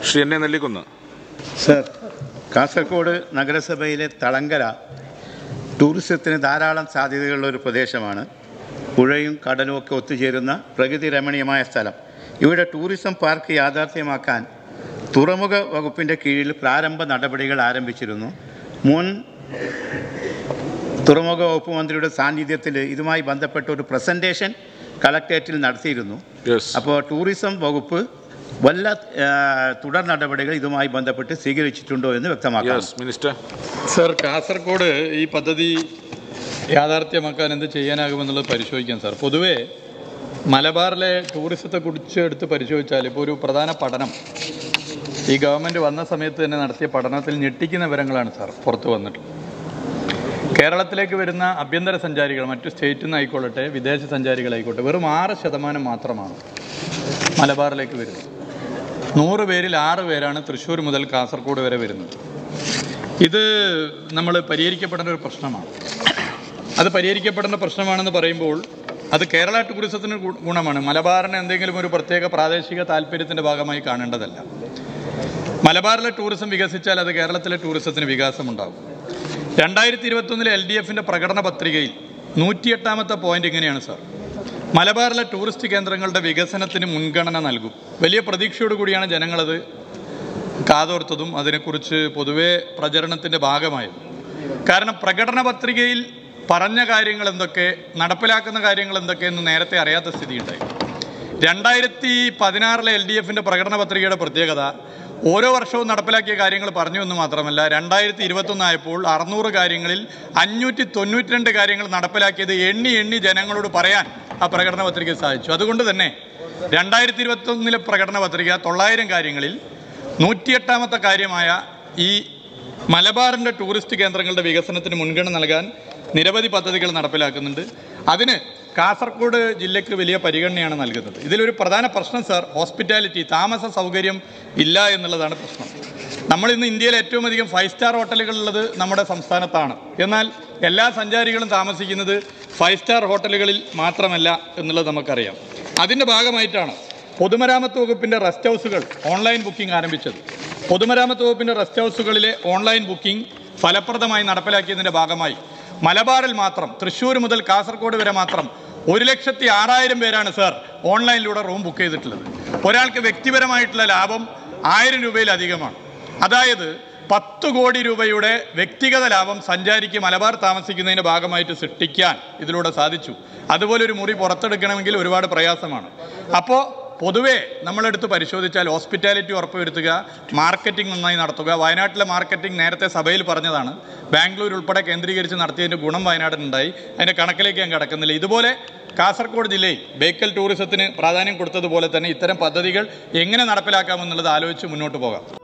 ശ്രീ എന്നെ നെല്ലിക്കുന്ന്. സർ, കാസർഗോഡ് നഗരസഭയിലെ തളങ്കര ടൂറിസത്തിന് ധാരാളം സാധ്യതകളുള്ള ഒരു പ്രദേശമാണ്. പുഴയും കടലും ഒക്കെ ഒത്തുചേരുന്ന പ്രകൃതി രമണീയമായ സ്ഥലം. ഇവിടെ ടൂറിസം പാർക്ക് യാഥാർത്ഥ്യമാക്കാൻ തുറമുഖ വകുപ്പിൻ്റെ കീഴിൽ പ്രാരംഭ നടപടികൾ ആരംഭിച്ചിരുന്നു. മുൻ തുറമുഖ വകുപ്പ് മന്ത്രിയുടെ സാന്നിധ്യത്തിൽ ഇതുമായി ബന്ധപ്പെട്ട ഒരു പ്രസൻറ്റേഷൻ കളക്ടറേറ്റിൽ നടത്തിയിരുന്നു. അപ്പോൾ ടൂറിസം വകുപ്പ് വല്ല തുടർ നടപടികൾ ഇതുമായി ബന്ധപ്പെട്ട് സ്വീകരിച്ചിട്ടുണ്ടോ എന്ന് വ്യക്തമാക്കാം. മിനിസ്റ്റർ. സർ, കാസർഗോഡ് ഈ പദ്ധതി യാഥാർത്ഥ്യമാക്കാൻ എന്ത് ചെയ്യാനാകുമെന്നുള്ളത് പരിശോധിക്കാം. സർ, പൊതുവേ മലബാറിലെ ടൂറിസത്തെക്കുറിച്ച് എടുത്ത് പരിശോധിച്ചാൽ ഇപ്പോൾ ഒരു പ്രധാന പഠനം ഈ ഗവൺമെൻറ് വന്ന സമയത്ത് തന്നെ നടത്തിയ പഠനത്തിൽ ഞെട്ടിക്കുന്ന വിവരങ്ങളാണ് സാർ പുറത്തു വന്നിട്ടുള്ളത്. കേരളത്തിലേക്ക് വരുന്ന ആഭ്യന്തര സഞ്ചാരികൾ മറ്റു സ്റ്റേറ്റിൽ നിന്ന് ആയിക്കൊള്ളട്ടെ വിദേശ സഞ്ചാരികളായിക്കോട്ടെ വെറും 6% മാത്രമാണ് മലബാറിലേക്ക് വരുന്നത്. 100 പേരിൽ 6 പേരാണ് തൃശ്ശൂർ മുതൽ കാസർഗോഡ് വരെ വരുന്നത്. ഇത് നമ്മൾ പരിഹരിക്കപ്പെടേണ്ട ഒരു പ്രശ്നമാണ്. അത് പരിഹരിക്കപ്പെടേണ്ട പ്രശ്നമാണെന്ന് പറയുമ്പോൾ അത് കേരള ടൂറിസത്തിന് ഗുണമാണ്. മലബാറിന് എന്തെങ്കിലും ഒരു പ്രത്യേക പ്രാദേശിക താല്പര്യത്തിൻ്റെ ഭാഗമായി കാണേണ്ടതല്ല. മലബാറിലെ ടൂറിസം വികസിച്ചാൽ അത് കേരളത്തിലെ ടൂറിസത്തിന് വികാസമുണ്ടാകും. 2021 LDFിൻ്റെ പ്രകടന പത്രികയിൽ 108ാമത്തെ പോയിന്റ് ഇങ്ങനെയാണ് സാർ: മലബാറിലെ ടൂറിസ്റ്റ് കേന്ദ്രങ്ങളുടെ വികസനത്തിന് മുൻഗണന നൽകും. വലിയ പ്രതീക്ഷയോടുകൂടിയാണ് ജനങ്ങളത് കാതോർത്തതും അതിനെക്കുറിച്ച് പൊതുവെ പ്രചരണത്തിൻ്റെ ഭാഗമായത്. കാരണം പ്രകടന പത്രികയിൽ പറഞ്ഞ കാര്യങ്ങൾ എന്തൊക്കെ, നടപ്പിലാക്കുന്ന കാര്യങ്ങൾ എന്തൊക്കെയെന്ന് നേരത്തെ അറിയാത്ത സ്ഥിതിയുണ്ടായി. 2016 LDFിൻ്റെ പ്രകടന പത്രികയുടെ പ്രത്യേകത ഓരോ വർഷവും നടപ്പിലാക്കിയ കാര്യങ്ങൾ പറഞ്ഞു എന്ന് മാത്രമല്ല, 2021 ആയപ്പോൾ 600 കാര്യങ്ങളിൽ 592 കാര്യങ്ങൾ നടപ്പിലാക്കിയത് എണ്ണി ജനങ്ങളോട് പറയാൻ ആ പ്രകടന പത്രിക സാധിച്ചു. അതുകൊണ്ട് തന്നെ 2021 പ്രകടന പത്രിക 900 കാര്യങ്ങളിൽ 108ാമത്തെ കാര്യമായ ഈ മലബാറിൻ്റെ ടൂറിസ്റ്റ് കേന്ദ്രങ്ങളുടെ വികസനത്തിന് മുൻഗണന നൽകാൻ നിരവധി പദ്ധതികൾ നടപ്പിലാക്കുന്നുണ്ട്. അതിന് കാസർഗോഡ് ജില്ലയ്ക്ക് വലിയ പരിഗണനയാണ് നൽകുന്നത്. ഇതിലൊരു പ്രധാന പ്രശ്നം സാർ, ഹോസ്പിറ്റാലിറ്റി, താമസ സൗകര്യം ഇല്ല എന്നുള്ളതാണ് പ്രശ്നം. നമ്മളിന്ന് ഇന്ത്യയിൽ ഏറ്റവും അധികം 5 സ്റ്റാർ ഹോട്ടലുകളുള്ളത് നമ്മുടെ സംസ്ഥാനത്താണ്. എന്നാൽ എല്ലാ സഞ്ചാരികളും താമസിക്കുന്നത് 5 സ്റ്റാർ ഹോട്ടലുകളിൽ മാത്രമല്ല എന്നുള്ളത് നമുക്കറിയാം. അതിൻ്റെ ഭാഗമായിട്ടാണ് പൊതുമരാമത്ത് വകുപ്പിൻ്റെ റെസ്റ്റ് ഹൗസുകൾ ഓൺലൈൻ ബുക്കിംഗ് ആരംഭിച്ചത്. പൊതുമരാമത്ത് വകുപ്പിൻ്റെ റെസ്റ്റ് ഹൗസുകളിലെ ഓൺലൈൻ ബുക്കിംഗ് ഫലപ്രദമായി നടപ്പിലാക്കിയതിൻ്റെ ഭാഗമായി മലബാറിൽ മാത്രം തൃശ്ശൂർ മുതൽ കാസർഗോഡ് വരെ മാത്രം 1,06,000 പേരാണ് സാർ ഓൺലൈനിലൂടെ റൂം ബുക്ക് ചെയ്തിട്ടുള്ളത്. ഒരാൾക്ക് വ്യക്തിപരമായിട്ടുള്ള ലാഭം 1000 രൂപയിലധികമാണ്. അതായത് 10 കോടി രൂപയുടെ വ്യക്തിഗത ലാഭം സഞ്ചാരിക്ക് മലബാർ താമസിക്കുന്നതിൻ്റെ ഭാഗമായിട്ട് സൃഷ്ടിക്കാൻ ഇതിലൂടെ സാധിച്ചു. അതുപോലെ ഒരു മുറി പുറത്തെടുക്കണമെങ്കിൽ ഒരുപാട് പ്രയാസമാണ്. അപ്പോൾ പൊതുവേ നമ്മളെടുത്ത് പരിശോധിച്ചാൽ ഹോസ്പിറ്റാലിറ്റി ഉറപ്പുവരുത്തുക, മാർക്കറ്റിംഗ് നന്നായി നടത്തുക. വയനാട്ടിലെ മാർക്കറ്റിംഗ് നേരത്തെ സഭയിൽ പറഞ്ഞതാണ്. ബാംഗ്ലൂർ ഉൾപ്പെടെ കേന്ദ്രീകരിച്ച് നടത്തിയതിൻ്റെ ഗുണം വയനാടിനുണ്ടായി. അതിൻ്റെ കണക്കിലേക്ക് ഞാൻ കടക്കുന്നില്ല. ഇതുപോലെ കാസർഗോഡ് ജില്ലയിൽ ബേക്കൽ ടൂറിസത്തിന് പ്രാധാന്യം കൊടുത്തതുപോലെ തന്നെ ഇത്തരം പദ്ധതികൾ എങ്ങനെ നടപ്പിലാക്കാമെന്നുള്ളത് ആലോചിച്ച് മുന്നോട്ട് പോകാം.